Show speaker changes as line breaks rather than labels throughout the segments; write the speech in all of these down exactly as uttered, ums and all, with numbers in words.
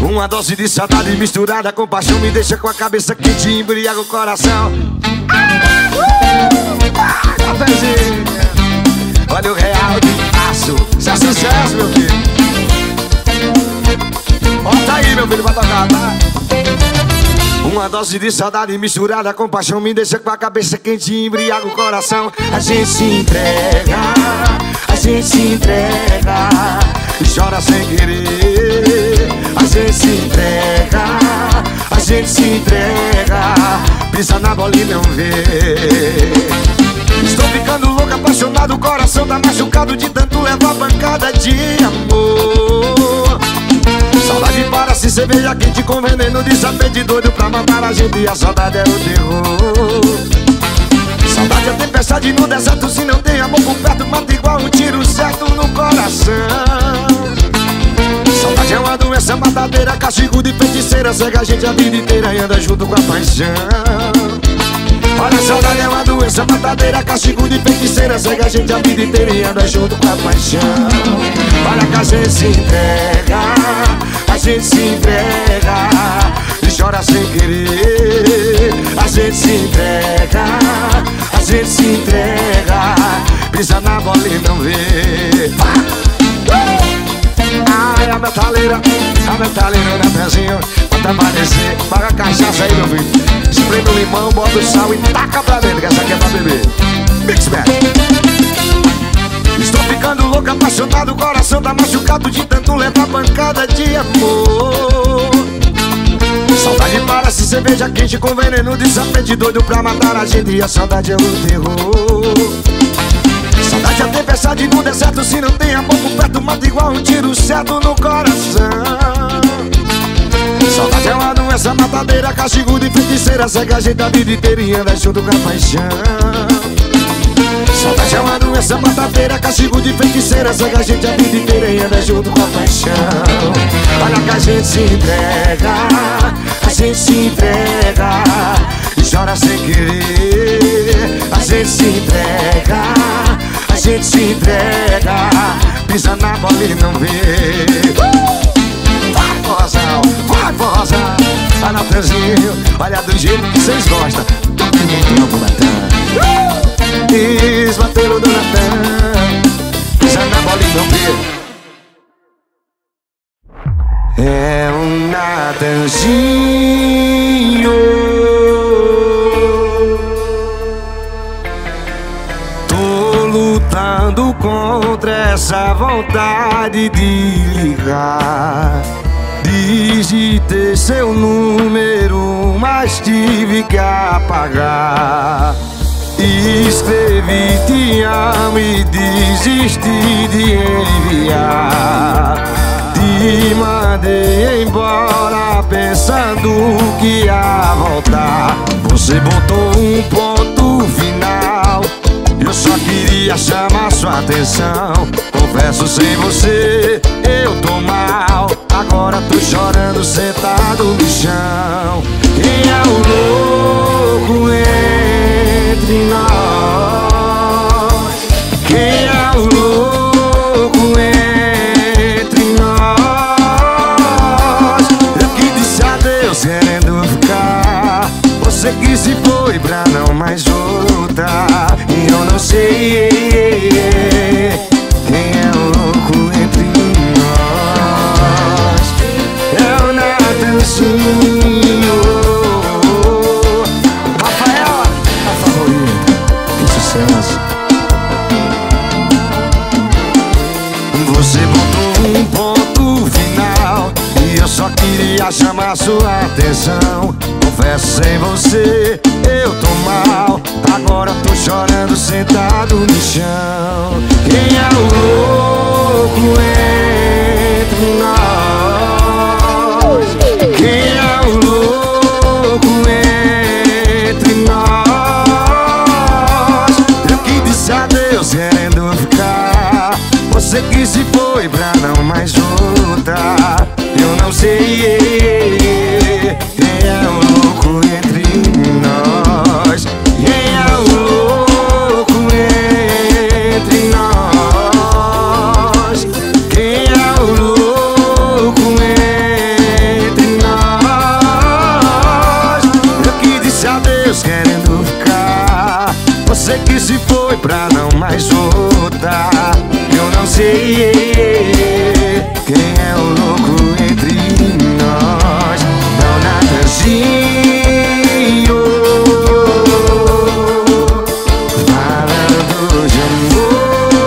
Uma dose de saudade misturada com paixão me deixa com a cabeça quente e embriaga o coração. Ah, cafezinho. Olha o real de aço. Isso é sucesso, meu filho. Bota aí, meu filho, pra tocar, tá? Uma dose de saudade misturada com paixão me deixa com a cabeça quente e embriaga o coração. A gente se entrega, a gente se entrega e chora sem querer. A gente se entrega, a gente se entrega, pisa na bola e não vê. Estou ficando louco, apaixonado, o coração tá machucado de tanto levar pancada de amor. Saudade parece cerveja quente com veneno de sapê de doido pra matar a gente, e a saudade é o terror. Saudade é tempestade no deserto, se não tem amor por perto, mata igual um tiro certo no coração. Saudade é uma doença matadeira, castigo de feiticeira, cega a gente a vida inteira e anda junto com a paixão. Olha, a saudade é uma doença matadeira, castigo de feiticeira, cega a gente a vida inteira e anda junto com a paixão. Olha que a gente se entrega, a gente se entrega e chora sem querer. A gente se entrega, a gente se entrega, pisa na bola e não vê. Ai, a metaleira, a metaleira na pezinho, bota pra descer, paga a cachaça aí, meu filho. Espreme o limão, bota o sal e taca pra dentro, que essa aqui é pra beber. Mix Back. Estou ficando louco, apaixonado, o coração tá machucado de tanto levar pancada de amor. Saudade parece cerveja quente com veneno de sapê de doido pra matar a gente, e a saudade é o terror. Saudade é tempestade no deserto, se não tem amor por perto, mata igual um tiro certo no coração. Saudade é uma doença matadeira, castigo de feiticeira, cega a gente a vida inteira e anda junto com a paixão. Saudade é uma doença matadeira, castigo de feiticeira, cega a gente a vida inteira e anda junto com a paixão. Olha que a gente se entrega, a gente se entrega e chora sem querer. A gente se entrega, a gente se entrega, pisa na bola e não vê. Vai, forrozão, vai, forrozão, vai na Natanzinho, olha do jeito que vocês gostam. Todo mundo ama o Natan. Eles bateram do Natan, pisa na bola e não vê. É um Natanzinho. Lutando contra essa vontade de ligar. Digitei seu número, mas tive que apagar. Escrevi te amo e desisti de enviar. Te mandei embora pensando que ia voltar. Você botou um ponto final, eu só queria chamar sua atenção. Confesso, sem você eu tô mal. Agora tô chorando sentado no chão. Quem é o louco entre nós? Quem é o louco entre nós? Eu que disse adeus querendo ficar, você que se foi pra não mais voltar. E eu não sei quem é o louco entre nós. É o Natanzinho. Rafael, a favorita, que sucesso. Você botou um ponto final e eu só queria chamar sua atenção. Confesso, sem você eu tô mal. Agora tô chorando sentado no chão. Quem é o louco entre nós? Quem é o louco entre nós? Eu que disse adeus querendo ficar, você que se foi pra não mais voltar. Eu não sei quem é o louco entre nós. Quem é o louco entre nós? Quem é o louco pra não mais voltar. Eu não sei quem é o louco entre nós. Não, Natanzinho, falando de amor.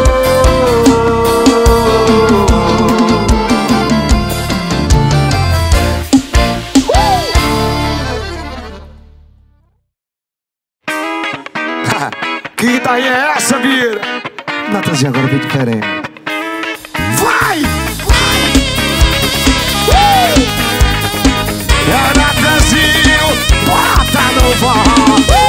Que daí é essa, vira? Natanzinho agora vem diferente. Vai! Vai! Uh! É o Natanzinho, bota no forró.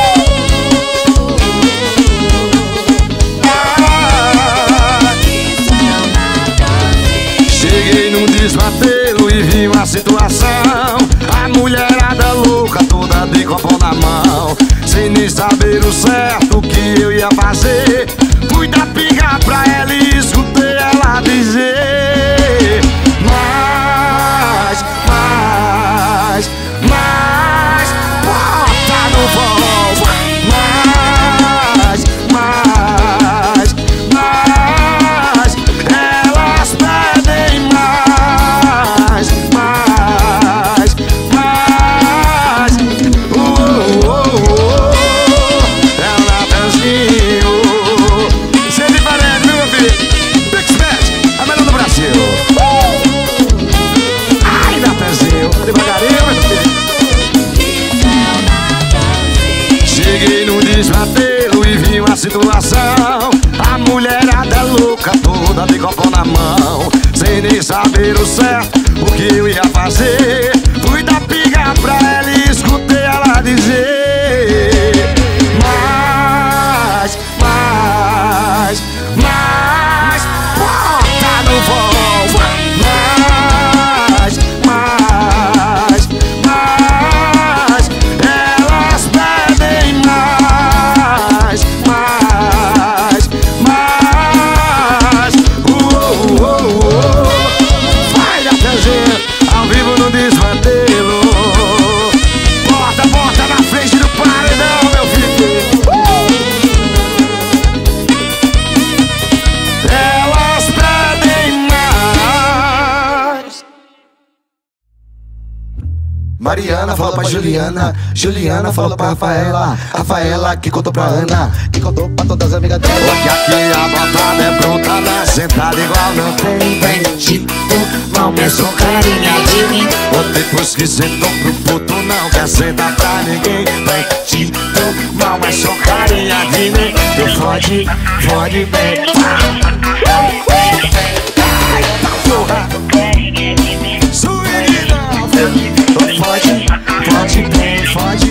Cheguei num desmantelo e vi uma situação. A mulherada louca, toda de copo na mão, sem nem saber o certo que eu ia fazer. Fui dar pinga pra ela e escutei ela dizer: Mas, mas, mas, bota no forró. Mas, mas, mas, elas pedem mais, mais, mais. Uh, uh, uh, uh. É o Natanzinho. Sempre parece, meu filho. Big Smash, a melhor do Brasil. Uh! Ai, Natanzinho, devagarinho, meu filho. Cheguei num desmantelo e vi uma situação. A mulherada louca, toda de copo na mão, sem nem saber o certo o que eu ia fazer. Fui dar pinga pra ela e escutei ela dizer: Mas, mas, mas, bota no forró. Mas, mas, mas, elas pedem mais, mais, mais. Uh, uh, uh, uh. Vai, Natanzinho, ao vivo no desmantelo. Bota, bota na frente do paredão, meu filho. Uh! Elas pedem mais.
Mariana falou pra Juliana, Juliana falou pra Rafaela, Rafaela que contou pra Ana, que contou pra todas as amigas dela.
Porque aqui a botada é pronta, né? Sentada igual não tem dente. Não pensou carinha de mim. Ou depois que sentou pro puto, não quer sentar pra ninguém. Vem, Tito, mal é só carinha de mim. Tu fode, fode bem. Eita porra! Swing não, filho. Tu fode, fode bem, fode.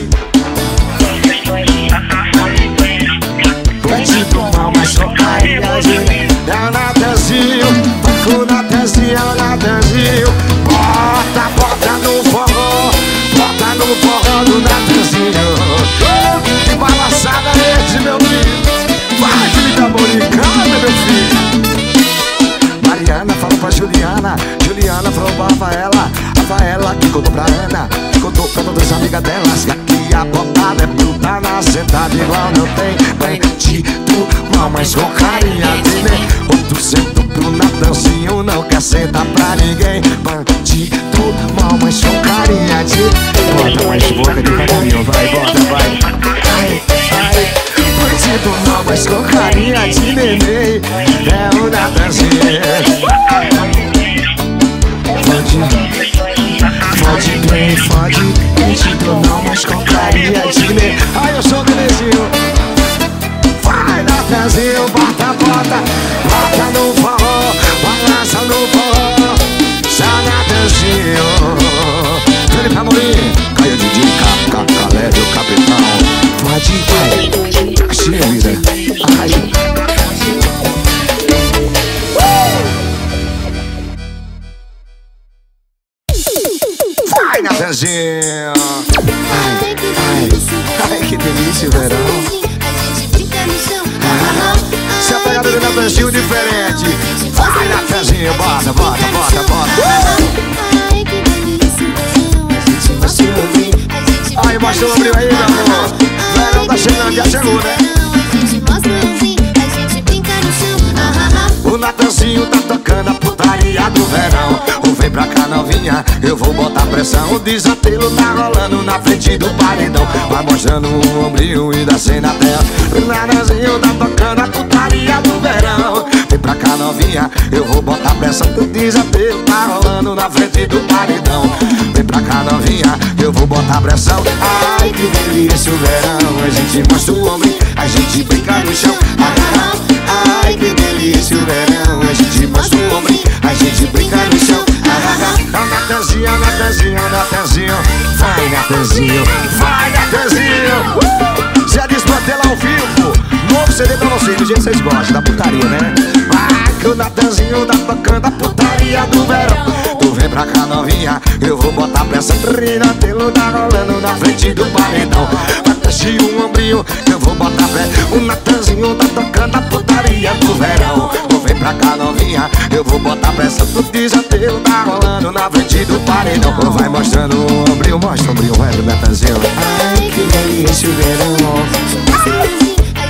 Bandido mal, mas só carinha de mim. É o Natanzinho, toca o Natanzinho, é o Natanzinho. Bota, bota no forró, bota no forró do Natanzinho. Oh, que balançada é esse, meu filho? Vai, Felipe Amoricana, meu filho. Mariana falou pra Juliana, Juliana falou pra Rafaela, Rafaela que contou pra Ana, que contou pra todas as amigas delas. Que aqui a botada é bruta, na sentada igual não tem bandido mal, mas com carinha de mim. Outro sento pro Natanzinho, não quer sentar pra ninguém. Bandido mal, mas com carinha de mim. Bota mais boca devagarinho, vai, bota, vai. Ai, ai. Bandido mal, mas com carinha de neném. É o Natanzinho. Fode, fode bem, fode. Bandido não, mas com carinha de neném. Ai, eu sou o bebezinho. Vai, Natanzinho, bota, bota. Bota no forró, balança no forró. Só Natanzinho. Felipe Amorim, Caio de Dica, Caleb, o capitão. Pode ir, achei a vida. Ai. Vai, Natanzinho. Ai, ai, ai, que delícia o verão. Ah, se a pegada do Natanzinho diferente. Vai, Natanzinho, bota, bota, bota, bota. Aí, mostra o abril aí, meu amor. Verão tá chegando, já chegou, né? tocando a putaria do verão. Ou vem pra cá novinha, eu vou botar pressão. O desatelo tá rolando na frente do paredão. Vai mostrando o ombrinho e descendo a terra. O Nananzinho tá tocando a putaria do verão. Vem pra cá novinha, eu vou botar pressão. O desatelo tá rolando na frente do paredão. Vem pra cá novinha, eu vou botar pressão. Ai que delícia o verão. A gente mostra o ombrinho, a gente brinca no chão. Ai que delícia o verão. A gente mostra o ombrinho, a gente brinca no chão. Natanzinho, Natanzinho, Natanzinho. Vai Natanzinho, vai Natanzinho. uh! Zé Desmantela ao vivo. Novo C D pra vocês, do jeito que vocês gostam, da putaria, né? Vai que o Natanzinho tá tocando a putaria do verão. Tu vem pra cá novinha, eu vou botar pressa. Trinatelo tá rolando na frente do paredão. Natanzinho, um ombrinho, eu vou botar pé. O Natanzinho tá tocando a putaria do verão. Tu vem pra cá novinha, eu vou botar pressa. Tu desatelo tá rolando na frente do paredão. Vai mostrando o ombrinho, mostra o ombrinho, vai do Natanzinho. Ai que delícia o verão.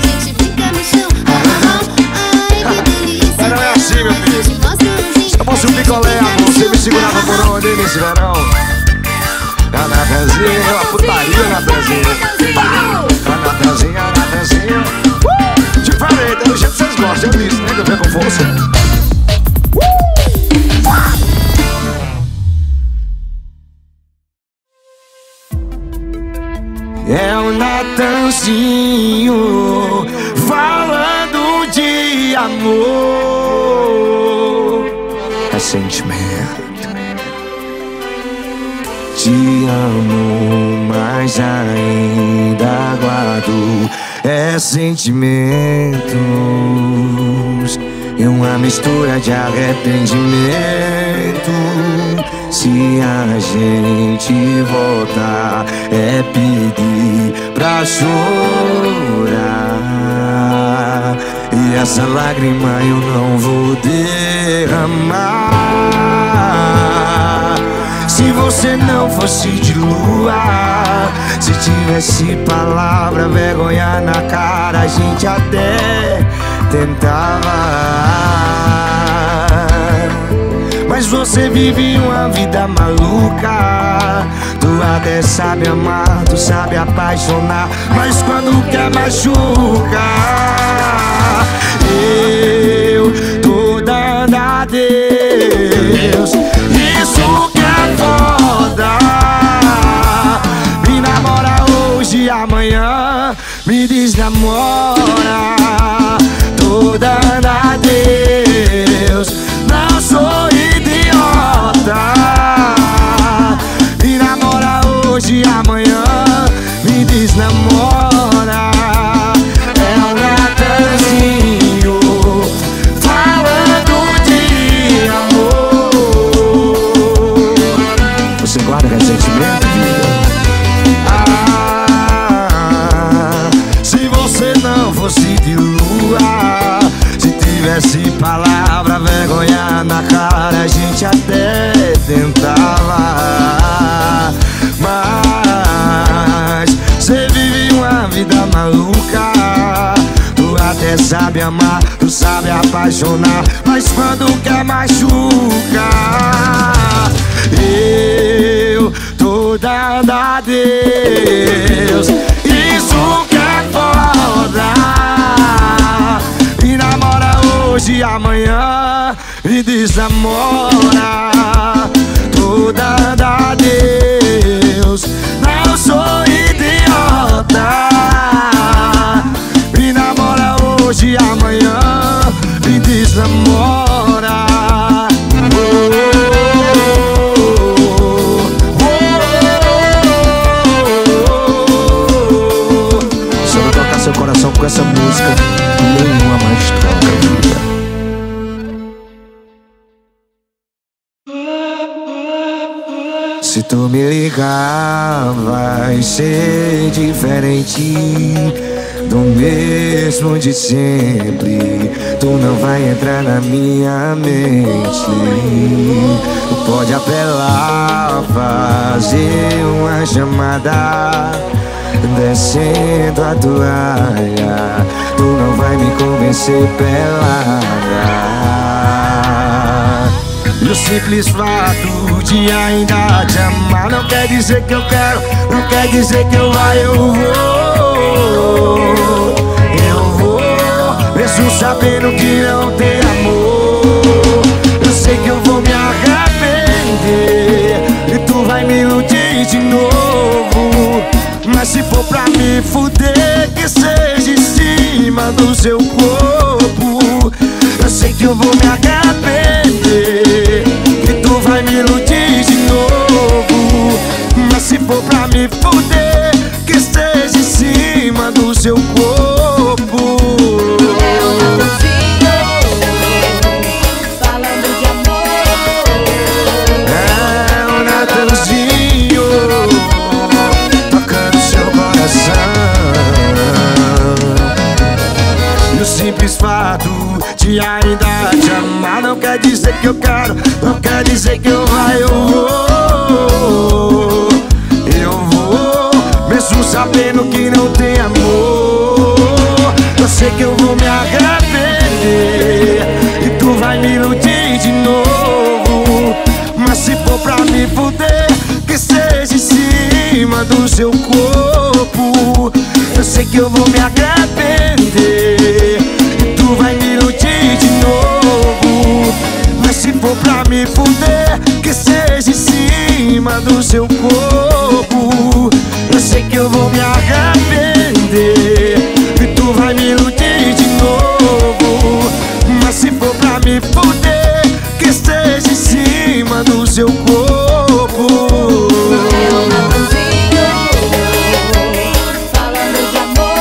Não é assim, meu filho. Se eu fosse um picolé, amor, você me segurava por onde nesse verão? A Natanzinho, a putaria, Natanzinho. A Natanzinho, a Natanzinho. uh! Diferente, é do jeito que vocês gostam, eu disse, né? Que eu venho com força. É o Natanzinho falando de amor. É sentimento. Te amo, mas ainda guardo. É sentimentos e uma mistura de arrependimento. Se a gente voltar, é pedir pra chorar. E essa lágrima eu não vou derramar. Se você não fosse de lua, se tivesse palavra, vergonha na cara, a gente até tentava. Mas você vive uma vida maluca. Tu até sabe amar, tu sabe apaixonar, mas quando quer machucar, eu tô dando adeus. Isso que é foda. Me namora hoje e amanhã me desnamora. Tô dando adeus. Não sou idiota. Me namora hoje e amanhã me desnamora. É um Natanzinho falando de amor. Você guarda ressentimento, vida? Ah, se você não fosse de lua, se tivesse palavra, vergonha na cara, a gente até tentava. Mas você vive uma vida maluca. Tu até sabe amar, tu sabe apaixonar, mas quando quer machucar, eu tô dando adeus. Isso que é foda. Me namora hoje e amanhã me desamora. Tô dando adeus. Não sou idiota. Me namora hoje e amanhã me desamora. Se eu não tocar seu coração com essa música, nenhuma mais toca, vida. Se tu me ligar, vai ser diferente do mesmo de sempre. Tu não vai entrar na minha mente. Tu pode apelar, fazer uma chamada, descendo a toalha. Tu não vai me convencer pelada. E o simples fato de ainda te amar não quer dizer que eu quero, não quer dizer que eu vai, eu vou. Eu vou, mesmo sabendo que não tem amor. Eu sei que eu vou me arrepender e tu vai me iludir de novo. Mas se for pra me fuder, que seja em cima do seu corpo. Eu sei que eu vou me arrepender e tu vai me iludir de novo. Mas se for pra me fuder, que esteja em cima do seu corpo.
É o Natanzinho falando de amor.
É o Natanzinho tocando seu coração. E o simples fato de ainda te amar não quer dizer que eu quero, não quer dizer que eu vai, eu vou. Eu vou, mesmo sabendo que não tem amor. Eu sei que eu vou me arrepender e tu vai me iludir de novo. Mas se for pra me fuder, que seja em cima do seu corpo. Eu sei que eu vou me arrepender e tu vai me iludir de novo. Mas se for pra me fuder, que seja em cima do seu corpo. Eu sei que eu vou me arrepender e tu vai me iludir de novo. Mas se for pra me fuder, que esteja em cima do seu corpo.
É o Natanzinho falando de amor.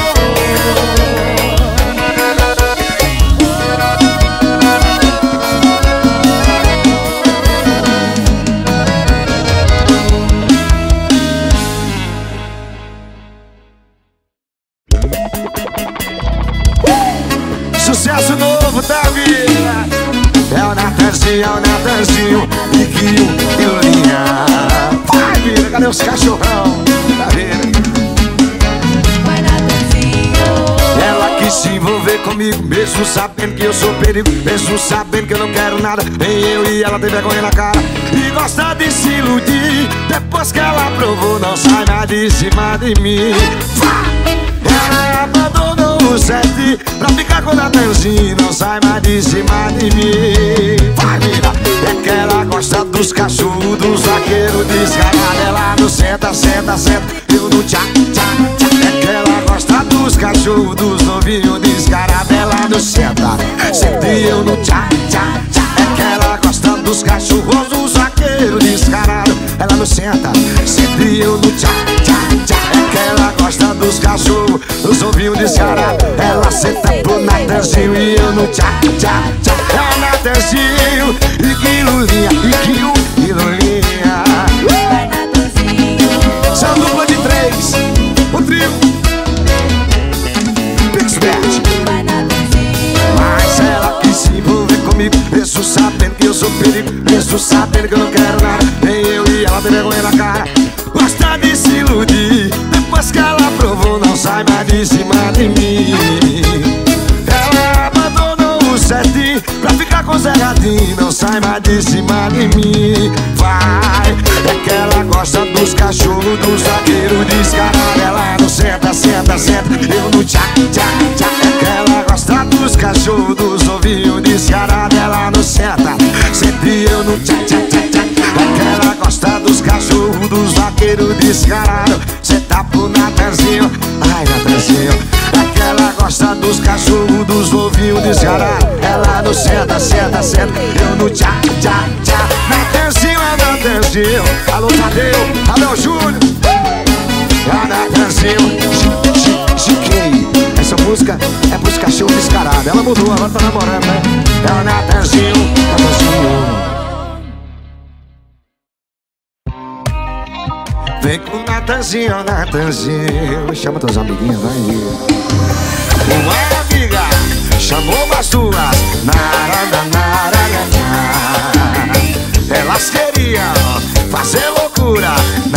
Sucesso novo da vida. É o Natanzinho, é o Natanzinho, Riquinho e Lulinha. Vai, vida, cadê os cachorrão? Tá vendo?
Vai, Natanzinho.
Ela quis se envolver comigo, mesmo sabendo que eu sou perigo, mesmo sabendo que eu não quero nada. Nem eu e ela tem vergonha na cara e gosta de se iludir. Depois que ela provou, não sai mais de cima de mim. Ela abandonou o sete pra ficar com o Natanzinho, não sai mais de cima de mim. Vai, vida, é que ela gosta dos cachorros, dos vaqueiros descarado. Ela no senta, senta, senta, eu no tchá, tchá, tchá. É que ela gosta dos cachorros, dos novinhos descarado. Ela no senta, senta e eu no tchá, tchá, tchá. É que ela gosta dos cachorros, dos vaqueiros descarado. Ela no senta, senta e eu no tchá, tchá, tchá. É que ela gosta dos cachorros, dos ovinhos descarados. Ela senta pro Natanzinho e eu no tchá, tchá, tchá. É o Natanzinho, e que Lulinha, e que um, e Lulinha.
Vai, Natanzinho.
São dupla de três, o trio Pixbert.
Vai, Natanzinho.
Mas ela quis se envolver comigo, mesmo sabendo que eu sou perigo, mesmo sabendo que eu não quero nada. Nem eu e ela tem vergonha na cara, gosta de se iludir. Depois que ela provou, não sai mais de cima de mim. Ela abandonou o sete pra ficar com o Zé Gatinho, não sai mais de cima de mim. Vai, é que ela gosta dos cachorros, dos vaqueiros descarados. Ela não senta, senta, senta, eu no tchá, tchá, tchá. É que ela gosta dos cachorros, dos ovinhos descarados. Ela não senta, senta e eu no tchá, tchá, tchá, tchá. É que ela gosta dos cachorros, dos vaqueiros descarados. Cê tá pro Natanzinho, ai Natanzinho. É que ela gosta dos cachorros, dos ovinhos descarados. Ela no senta, senta, senta, eu no tchá, tchá, tchá. Natanzinho é Natanzinho. Alô Tadeu, alô Júnior. É Natanzinho, Chiquei. Essa música é pros cachorros descarados. Ela mudou, agora tá namorando, né? É o Natanzinho, Natanzinho. Vem com o Natanzinho, Natanzinho. Chama teus amiguinhos, vai. Uma amiga chamou as duas. Elas queriam fazer loucura.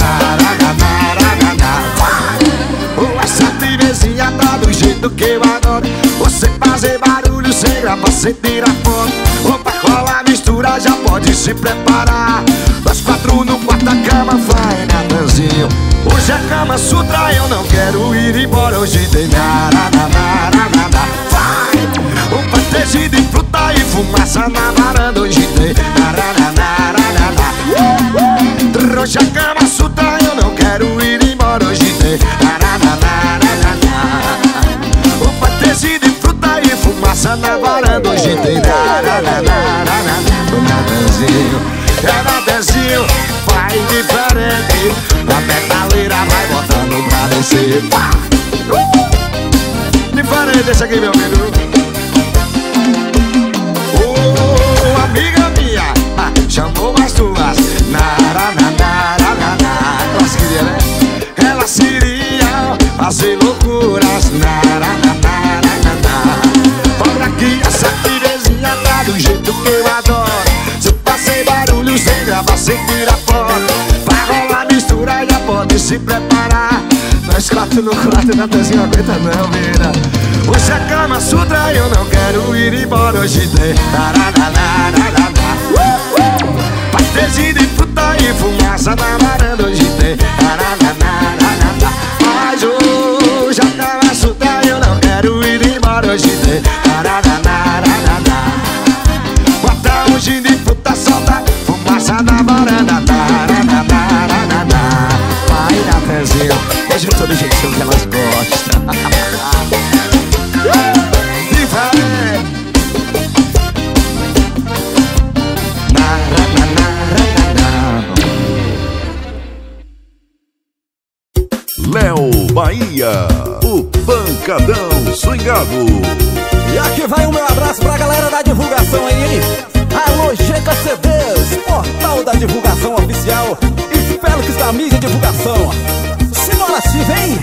Essa trivezinha tá do jeito que eu adoro. Você fazer barulho sem gravar, você tira foto. Ou pra colar mistura já pode pode se preparar. Nós quatro no quarto da cama, vai, Natanzinho. Hoje é Kama Sutra, eu não quero ir embora. Hoje tem nada, nada, nada. Vai! Um pastéis de fruta e fumaça na varanda. Hoje tem nada, nada, nada. Hoje é Kama Sutra, eu não quero ir embora. Hoje tem nada, nada, nada. Um pastéis de fruta e fumaça na varanda. Hoje tem nada, nada, nada. O Natanzinho, é Natanzinho, vai diferente. A metaleira vai botando pra descer. Pá! Uh! Diferente esse aqui, meu amigo. Oh, amiga minha, ah, chamou as tuas. Nara, nara, nara, nara. Elas queriam, né? Elas queriam fazer loucuras. Nara, nara, nara, nara. Olha que essa tirezinha tá do jeito que eu adoro. Se eu passei barulho sem gravar, sem tirar foto, vai rolar mistura, já pode se preparar. Nós quatro no quarto, Natanzinho aguenta não, mira. Hoje é Kama Sutra, eu não quero ir embora. Hoje tem tarananana. Pastéis de fruta e fumaça na varanda. Hoje tem tarananana. Mas hoje é Kama Sutra, eu não quero ir embora. Hoje tem tarananana. Bota um gin de fruta, solta fumaça na varanda. Tarananana. Vai, Natanzinho, hoje eu tô do jeitinho que elas gostam. E vai.
Léo Bahia, o pancadão swingado.
E aqui vai o meu abraço pra galera da divulgação aí. Alô, G K C Ds, portal da divulgação oficial. E Félix da mídia divulgação. Simbora, se vem!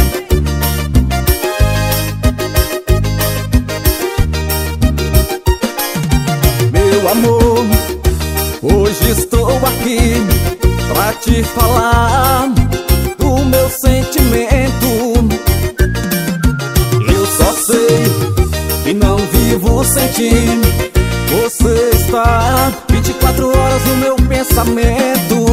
Meu amor, hoje estou aqui pra te falar do meu sentimento. Eu só sei que não vivo sem ti. Você está vinte e quatro horas no meu pensamento.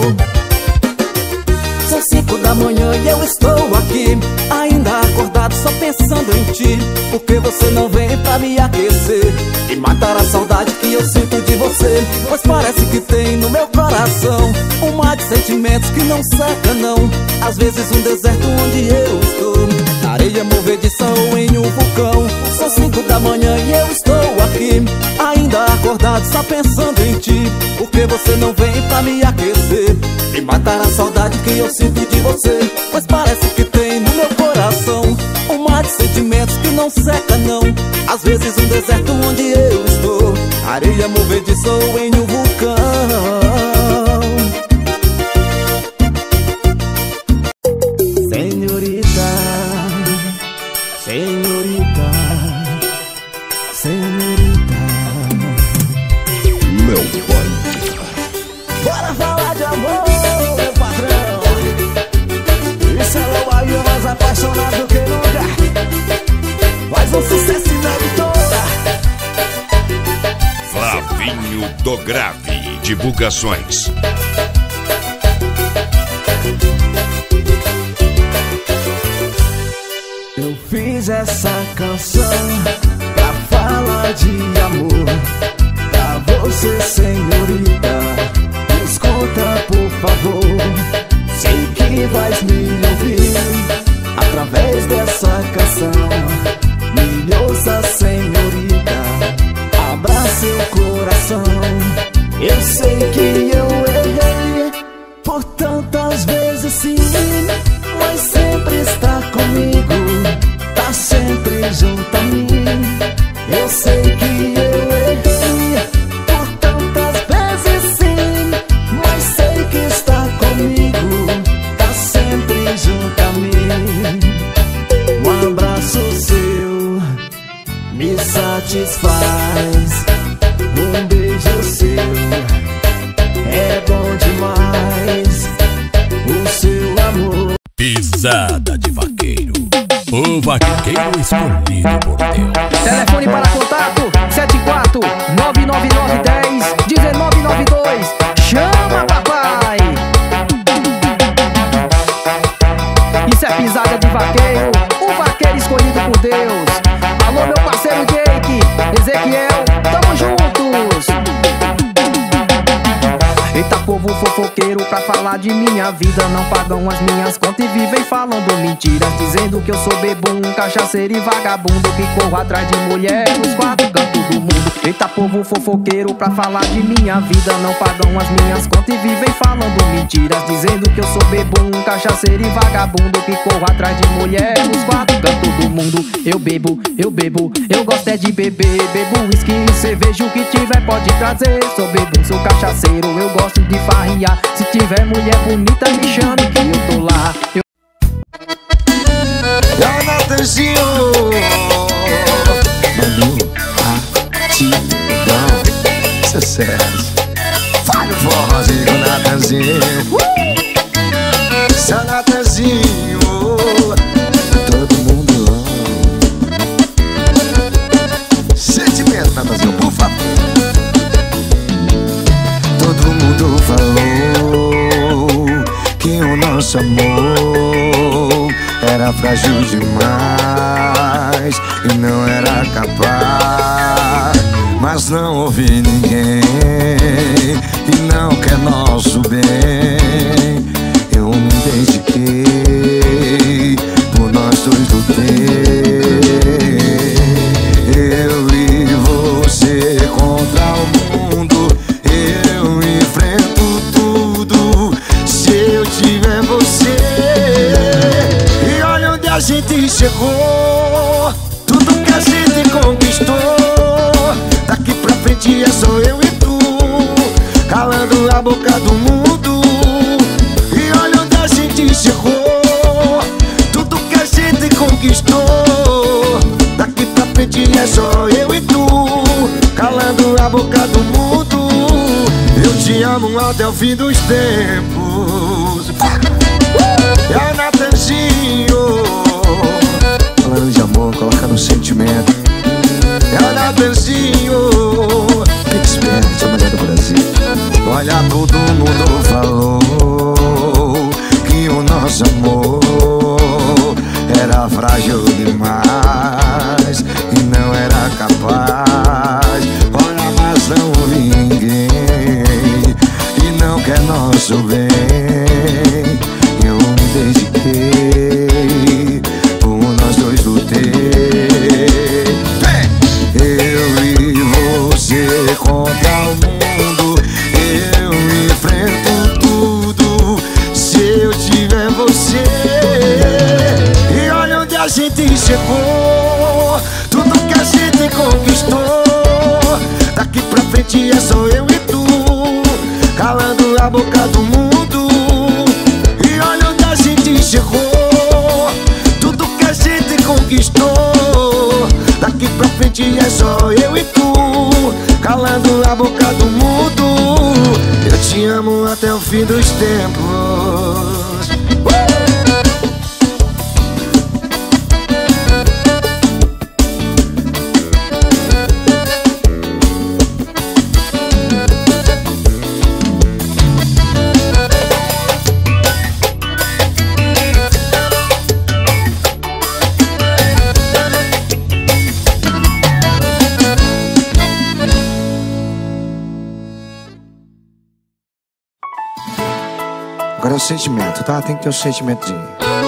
São cinco da manhã e eu estou aqui, ainda acordado, só pensando em ti. Porque você não vem pra me aquecer e matar a saudade que eu sinto de você. Pois parece que tem no meu coração um mar de sentimentos que não seca não. Às vezes um deserto onde eu estou, areia movediça ou em um vulcão. São cinco da manhã e eu estou aqui, ainda acordado, só pensando em ti. Porque você não vem pra me aquecer e matar a saudade que eu sinto de você. Pois parece que tem no meu coração um mar de sentimentos que não seca não. Às vezes um deserto onde eu estou, areia movediça ou em um vulcão. Senhorita, senhorita, senhorita.
Léo Bahia.
Bora falar de amor, meu patrão. Isso é Léo Bahia, mais apaixonado que nunca. Faz um sucesso inédito.
Flavinho do Grave Divulgações.
Eu fiz essa canção pra falar de amor pra você, senhorita. Escuta, por favor. Sei que vais me ouvir através dessa canção. Me ouça, senhorita, abra seu coração. Eu sei que eu errei por tantas vezes, sim, mas sempre está comigo, tá sempre junto a mim. Eu sei que eu errei por tantas vezes, sim, mas sei que está comigo, tá sempre junto a mim. Um abraço seu me satisfaz, um beijo seu é bom demais, o seu amor.
Pisada de vaqueiro.
O vaqueiro escolhido por Deus.
Telefone para contato sete quatro nove nove nove um zero um nove nove dois. Chama, papai! Isso é pisada de vaqueiro, o vaqueiro escolhido por Deus. Alô, meu parceiro Jake, Ezequiel, tamo juntos! Eita, povo fofoqueiro, pra falar de minha vida não pagam as minhas contas e vivem falando mentiras, dizendo que eu sou bebum, cachaceiro e vagabundo, que corro atrás de mulher nos quatro cantos do mundo. Eita, povo fofoqueiro, pra falar de minha vida não pagam as minhas contas e vivem falando mentiras, dizendo que eu sou bebum, cachaceiro e vagabundo, que corro atrás de mulher nos quatro cantos do mundo. Eu bebo, eu bebo, eu gosto é de beber, bebo whisky, cerveja, o que tiver pode trazer. Sou bebum, sou cachaceiro, eu gosto de farriar. Se tiver mulher bonita me chame que eu tô lá. Eu...
Natanzinho,
Manu, Atidão, sucesso.
faz o forrozinho com Natanzinho. Seu Natanzinho,
Todo mundo ama.
sentimento, Natanzinho, por favor.
Todo mundo falou que o nosso amor era frágil demais e não era capaz. Mas não ouvi ninguém que não quer nosso bem. Eu me dediquei, por nós dois lutei. Eu e você contra o mundo, eu enfrento tudo se eu tiver você.
E olha onde a gente chegou, tudo que a gente conquistou. Daqui pra frente é só eu e tu, calando a boca do mundo. E olha onde a gente chegou, tudo que a gente conquistou. Daqui pra frente é só eu e tu, calando a boca do mundo. Eu te amo até o fim dos tempos. É o Natanzinho,
Falando de amor, coloca no sentimento.
é o Natanzinho.
Expert, a mulher do Brasil.
Olha, todo mundo
Falou que o nosso amor era frágil demais e não era capaz. Olha, mas não ouvi ninguém e não quer nosso bem. Eu me dediquei, por nós dois lutei. Eu e você contra o mundo, eu enfrento tudo se eu tiver você.
E olha onde a gente chegou, tudo que a gente conquistou. Daqui pra frente é só eu e tu, calando a boca do mundo. E olha onde a gente chegou, tudo que a gente conquistou. Daqui pra frente é só eu e tu, calando a boca do mundo. Eu te amo até o fim dos tempos.
Agora é o sentimento, tá? Tem que ter o sentimento de...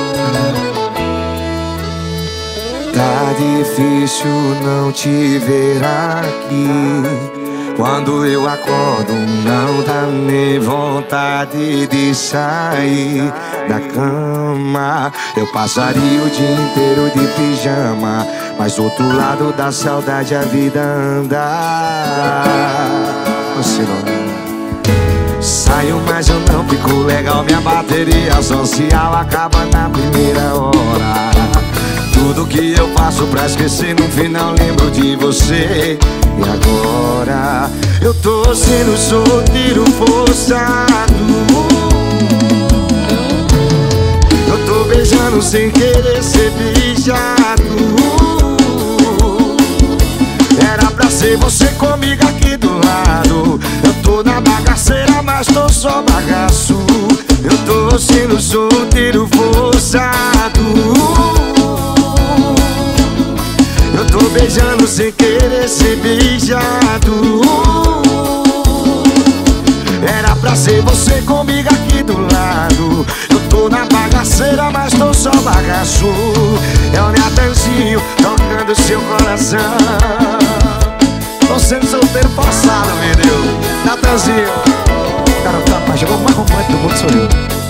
Tá difícil não te ver aqui. Quando eu acordo não dá nem vontade de sair da cama. Eu passaria o dia inteiro de pijama, mas do outro lado da saudade a vida anda. Você não... Saio, mas eu não fico legal. Minha bateria social acaba na primeira hora. Tudo que eu faço pra esquecer, no final lembro de você. E agora eu tô sendo solteiro forçado. Eu tô beijando
beijando sem querer ser beijado. Era pra ser você comigo aqui do lado. Eu tô na bagaceira, mas tô só bagaço. Eu tô sendo solteiro forçado. Eu tô beijando sem querer ser beijado. Era pra ser você comigo aqui do lado. Eu tô na bagaceira, mas tô só bagaço. É o Natanzinho tocando seu coração. Tô sendo solteiro forçado, meu Deus. Natanzinho. Cara, tá, mas chegou o mais completo do mundo, sou eu.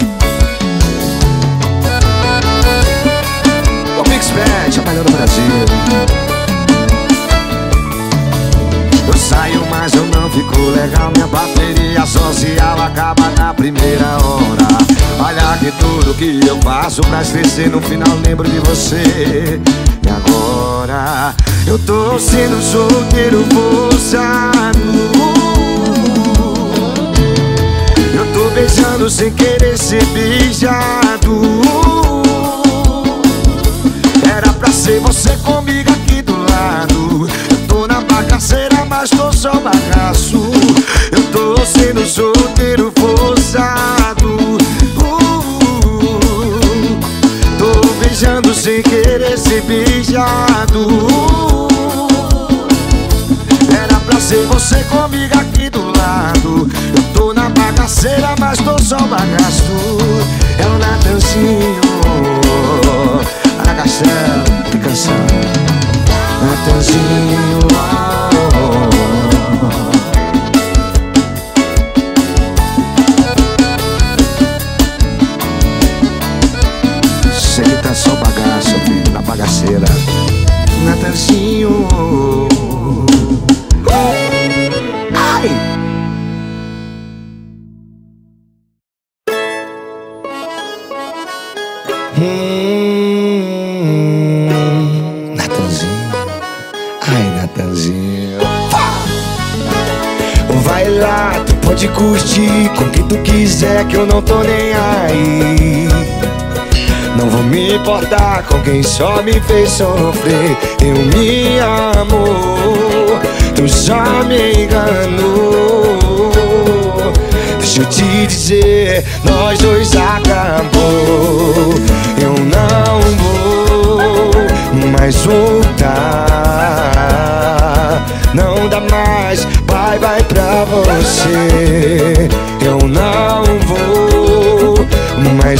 O Mix Band, a melhor do Brasil. Eu saio, mas eu não fico legal. Minha bateria social acaba na primeira hora. Olha que tudo que eu faço pra esquecer, no final lembro de você. E agora eu tô sendo solteiro forçado. Eu tô beijando sem querer ser beijado. Era pra ser você comigo aqui do lado. Eu tô na bagaceira, mas tô só bagaço. Eu tô sendo solteiro forçado. uh, Tô beijando sem querer ser beijado. Era pra ser você comigo aqui do lado. Eu tô na bagaceira, mas tô só bagaço. É o Natanzinho. Ana Castelo, que canção. Natanzinho. Sei que tá só bagaço, filho, na bagaceira. Natanzinho. Ai! Hum, Natanzinho. Ai, Natanzinho. Vai lá, tu pode curtir com quem tu quiser, que eu não tô nem aí. Não vou me importar com quem só me fez sofrer. Eu me amo, tu só me enganou. Deixa eu te dizer, nós dois acabou. Eu não vou mais voltar. Não dá mais, bye bye pra você. Eu não vou mais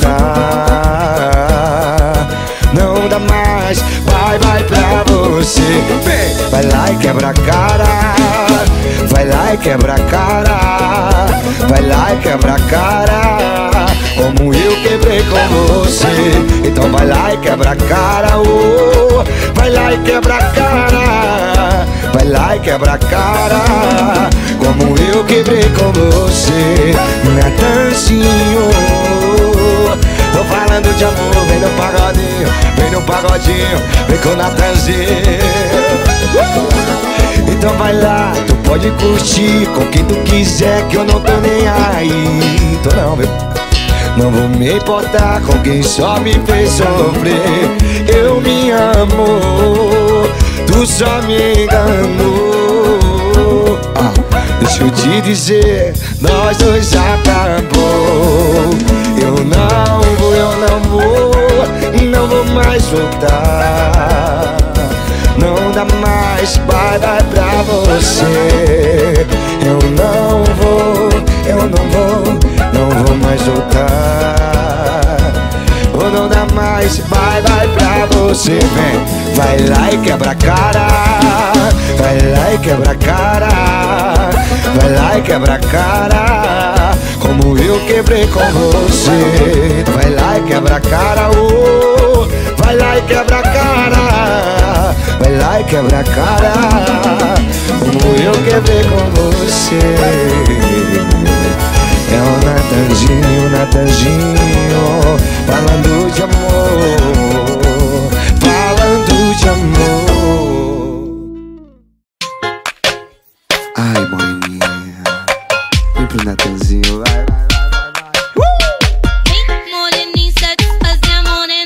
voltar. Não dá mais, bye bye pra você. Vem, vai lá e quebra a cara. Vai lá e quebra a cara. Vai lá e quebra a cara, como eu quebrei com você. Então vai lá e quebra a cara, oh. Vai lá e quebra a cara. Vai lá e quebra a cara, como eu quebrei com você. Natanzinho, tô falando de amor, vem no pagodinho. Vem no pagodinho, vem com o Natanzinho. Então vai lá, tu pode curtir com quem tu quiser, que eu não tô nem aí. Tô não, meu. Não vou me importar com quem só me fez sofrer. Eu me amo, tu só me enganou. Ah, deixa eu te dizer, nós dois acabou. Eu não vou, eu não vou, não vou mais voltar. Não dá mais, bye bye pra você. Eu não vou, eu não vou, não vou mais voltar. Oh, não dá mais, bye bye pra você. Vem, vai lá e quebra a cara. Vai lá e quebra a cara. Vai lá e quebra a cara, como eu quebrei com você. Vai lá e quebra a cara, oh. Vai lá e quebra a cara. Vai lá e quebra a cara, como eu quebrei com você. É o Natanzinho, Natanzinho, falando de amor, falando de amor. Ai, moreninha, vem pro Natanzinho, vai, vai, vai, vai, vai.
Vem, moreninha, satisfazer a morena.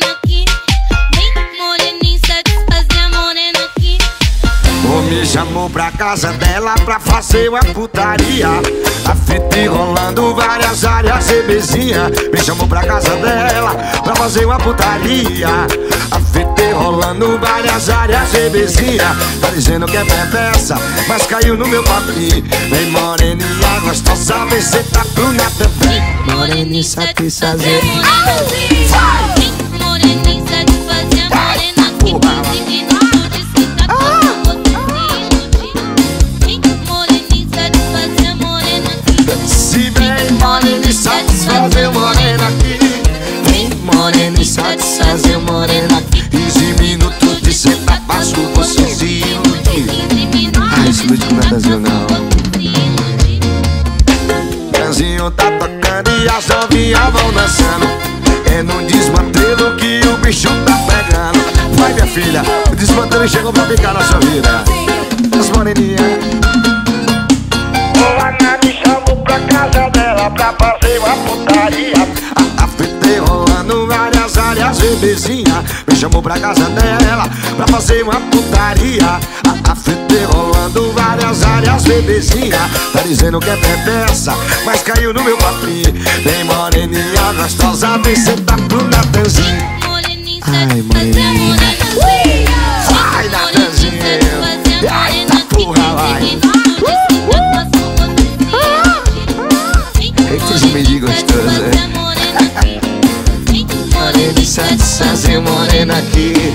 chamou pra casa dela pra fazer uma putaria. A fita rolando várias áreas, bebezinha. Me chamou pra casa dela pra fazer uma putaria. A fita rolando várias áreas, bebezinha. Tá dizendo que é perversa, mas caiu no meu papinho. Vem moreninha gostosa, vem cê tá pro na também. Moreninha satisfazer.
Vai! Moreninha satisfazer, morena que quinze minutos de cita com você. Moreninha satisfazer, morena que
se vem moreninha satisfazer, morena aqui. Vem moreninha satisfazer, morena aqui. quinze minutos de cita passo você se iludir. Ai, se ilude com nadazinho não. Tranzinho tá tocando e as novinhas vão dançando. É no desmantelo que o bicho tá pegando. Vai minha filha, o desmantelo chegou pra ficar na sua vida. As moreninhas. O Ana me chamou pra casa dela pra fazer uma putaria. A, a fita rolando várias áreas, bebezinha. Me chamou pra casa dela pra fazer uma putaria. A, a fita rolando várias áreas, bebezinha. Tá dizendo que é perversa, mas caiu no meu papinho. Vem moreninha gostosa, vem sentar pro Natanzinho. Ai, moreninha. Vai, Natanzinho. Eita porra, vai. Eita, esse mendigo gostoso, né? Moreninha satisfazer, morena aqui.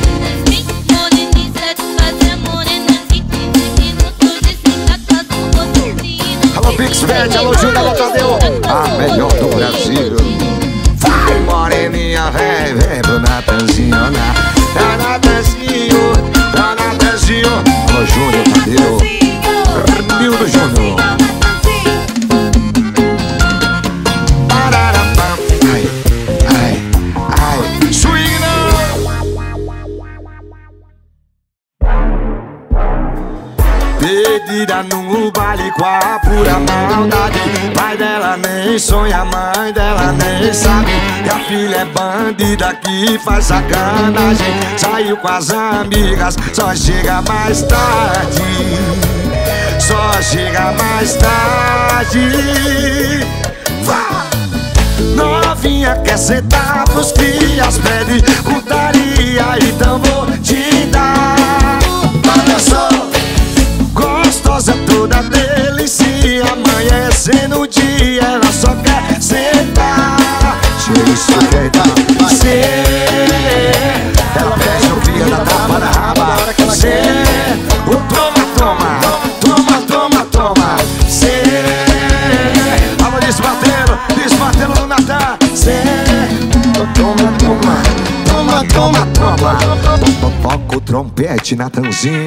Alô, Pixbet, alô, Júnior, alô, Tadeu. A melhor do Brasil. Vai, moreninha, vem, vem pro Natanzinho, na, na Natanzinho, na Natanzinho. Alô, Júnior, Tadeu. Mildo Júnior. Pararapam. Ai, ai, ai. Swing não. Perdida no baile com a pura maldade. Pai dela nem sonha, mãe dela nem sabe. E a filha é bandida que faz sacanagem. Saiu com as amigas, só chega mais tarde. Só chega mais tarde. Vai! Novinha quer sentar pros crias, pede putaria, então vou te dar. Olha só, gostosa toda delícia, amanhecendo o dia, ela só quer sentar. Chega isso quer dar cê. Ela pede o cria da tapa na raba. Cê, o toma, toma, toma, toma, toma. Cê, alô, desbatendo, desbatendo no Natal. Cê, toma, toma, toma, toma, toma. Toca o trompete, Natanzinho.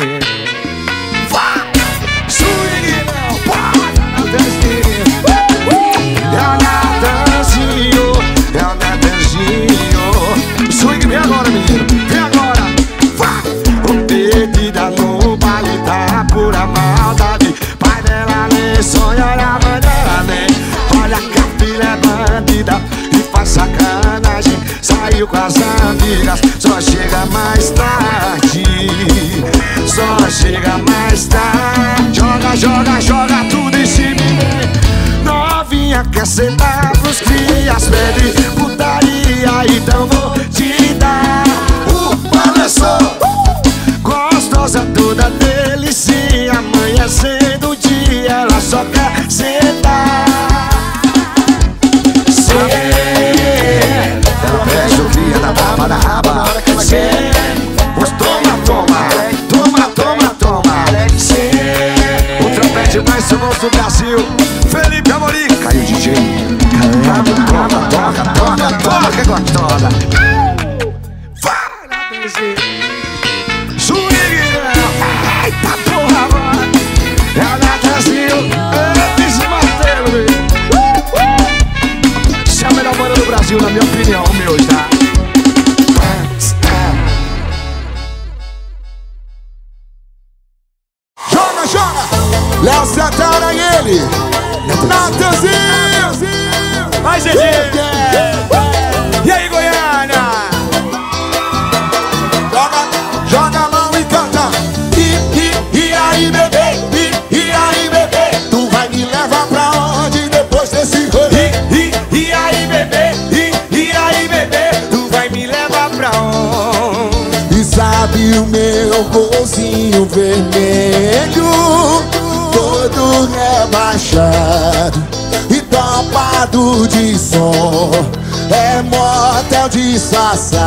Swing não, Natanzinho. É o Natanzinho, é o Natanzinho. Swing, vem agora, menino, vem agora. O perdida no baile da pura maldade. Pai dela nem sonha, a mãe dela nem. Olha que a filha é bandida e faz sacanagem. Saiu com as amigas, só chega mais tarde. Só chega mais tarde. Joga, joga, joga tudo em cima. Novinha quer sentar pros crias, pede putaria, então vou te dar. O balanço, gostosa toda delícia, amanhecendo o dia, ela só quer sentar. Cê, ela pede o cria da tapa na raba. Cê, os toma, toma, toma, toma, toma. Cê, o trompete mais famoso do Brasil, Felipe Amorim. Caiu o D J. Caramba, toma, toca, toca, toca, que gostosa. Vai, Natanzinho. Swing, eita porra, mano. É o Natanzinho, é desmatelo. Essa é a melhor banda do Brasil, na minha opinião, meu, tá? Joga, joga! Léo Santana e ele! Natanzinho! Vai, G G! E aí, Goiânia? Joga, joga a mão e canta! E, e, e aí, bebê?
sabe o meu golzinho vermelho, todo rebaixado e topado de som, é motel de sassá.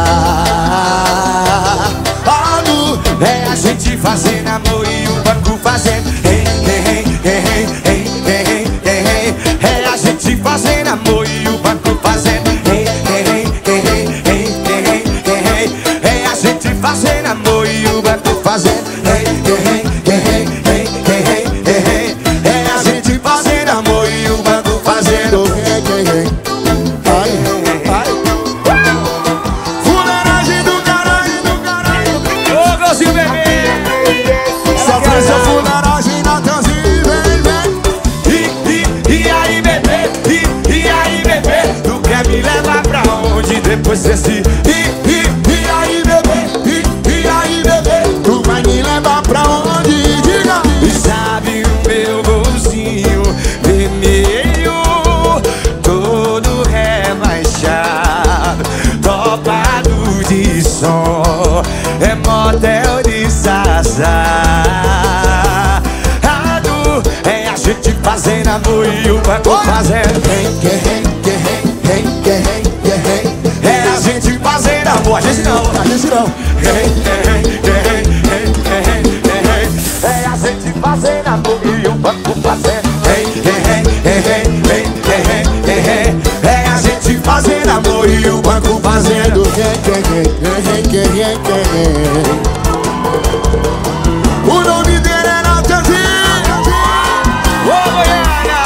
É a gente fazendo amor e o banco fazendo hey, hey, hey, hey, hey, hey, hey, hey. É a gente fazendo amor e o banco fazendo hey, hey, hey, hey, hey, hey, hey, hey. É a gente fazendo amor e o banco fazendo hey, hey, hey, hey, hey, hey, hey, hey. É a gente fazendo amor e o banco fazendo hey, hey, hey. Ai, ai. Fuleiragem do caralho, do caralho. Ô, Golzinho bebê, só faz a fuleiragem na Natanzinho, vem, vem. E, e, e aí, bebê, e, e aí, bebê, tu quer me levar pra onde depois desse? E, e, e aí, bebê, e, e aí, bebê, tu vai me levar pra onde? Diga! E sabe o meu golzinho vermelho, todo rebaixado, topado de som, é motel de sassá. É a gente fazendo amor e o banco fazendo hey, hey, hey, hey, hey, hey, hey. É a gente fazendo amor, a gente não, a gente não hey, hey, hey, hey, hey, hey, hey. É a gente fazendo amor e o banco fazendo hey, hey, hey, hey, hey, hey, hey, hey. É a gente fazendo amor e o banco fazendo hey, hey, hey, hey, hey, hey, hey. O nome dele é Natanzinho. Ô, Goiânia!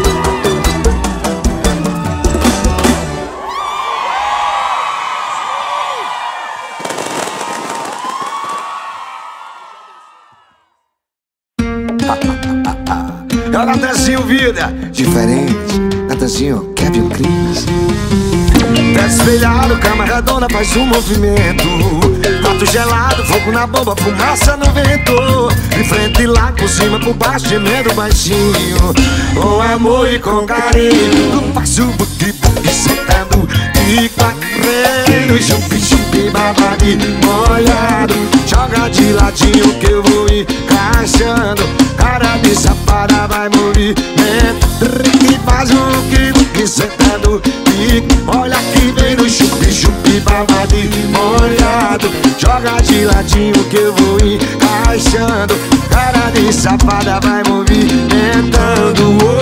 É o Natanzinho, vida.
Diferente, Natanzinho, Kevin Cris. Pé espelhado, cama redonda, faz um movimento. Prato gelado, fogo na bomba, fumaça no vento. De frente e lá, por cima, por baixo, gemendo baixinho. Com amor e com carinho. Faz o buque-buque sentado e quatrendo. Chupi, chupi, babadi, molhado. Joga de ladinho que eu vou encaixando. Cara de safada vai movimento. E faz o buque-buque sentado e olha que vem no chupi, chupi, babadi, molhado. Joga de ladinho que eu vou encaixando. Cara de safada vai movimentando. Oh,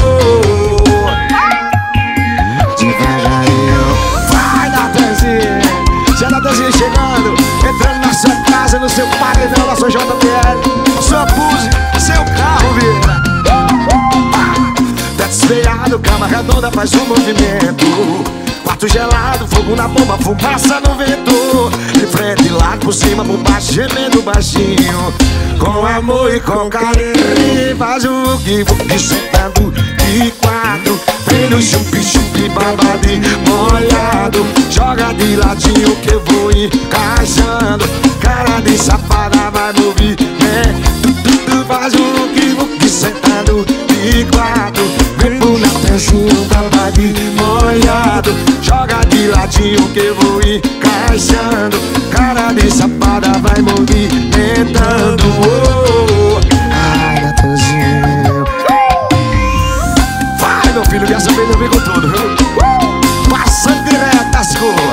devagarinho. Vai, Natanzinho. Já Natanzinho chegando, entrando na sua casa, no seu paredão, na sua J B L, sua Puse, seu carro, vira. Teto espelhado, cama redonda, faz um movimento. Quarto gelado, fogo na bomba, fumaça no vento. De frente lá, por cima, por baixo, gemendo baixinho. Com amor e com carinho. Faz o vuki-vuki sentado de quatro. Vem no chupi-chupi, babadi, molhado. Joga de ladinho que eu vou encaixando. Cara de safada vai mover, né? Faz o vuki-vuki sentado de quatro. Vem pro Natanzinho, babadi, molhado. Joga de ladinho que eu vou encaixando. Cara de safada vai movimentando. Oh, ai, Natanzinho. Vai, meu filho, dessa vez eu vim com tudo, viu? Passando direto das cores.